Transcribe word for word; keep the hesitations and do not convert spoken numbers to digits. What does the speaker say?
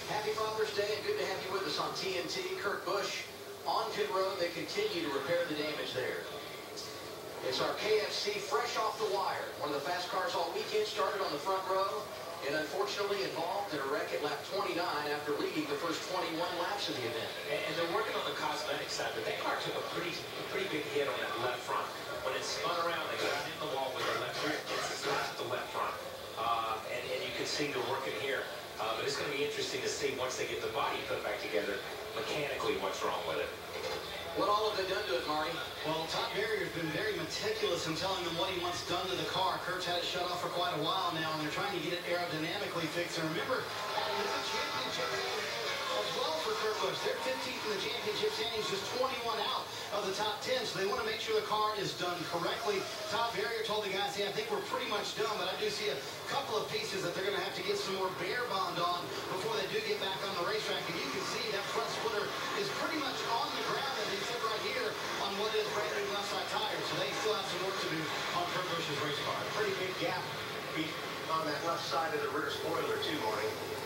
Happy Father's Day, and good to have you with us on T N T. Kurt Busch on pit road. They continue to repair the damage there. It's our K F C fresh off the wire. One of the fast cars all weekend started on the front row and unfortunately involved in a wreck at lap twenty-nine after leading the first twenty-one laps of the event. And they're working on the cosmetic side, but that car took a pretty, a pretty big hit on that left front. When it spun around, they got in the wall with the left rear. It's slapped the left front. Uh, and, and you can see they're working here. Uh, but it's going to be interesting to see once they get the body put back together, mechanically, what's wrong with it. What all have they done to it, Marty? Well, Todd Berrier's been very meticulous in telling them what he wants done to the car. Kurt's had it shut off for quite a while now, and they're trying to get it aerodynamically fixed. And remember, it's a championship as well for Kurt Busch. They're fifteenth in the championship standings, just twenty-one out of the top ten, so they want to make sure the car is done correctly. Todd Berrier told the guys, hey, I think we're pretty much done, but I do see a couple of pieces that they're going to have to get some more bare bond on before they do get back on the racetrack. And you can see that front splitter is pretty much on the ground, as he said right here, on what is brand new left side tires. So they still have some work to do on Kurt Busch's race car. Pretty big gap on that left side of the rear spoiler too, Marty.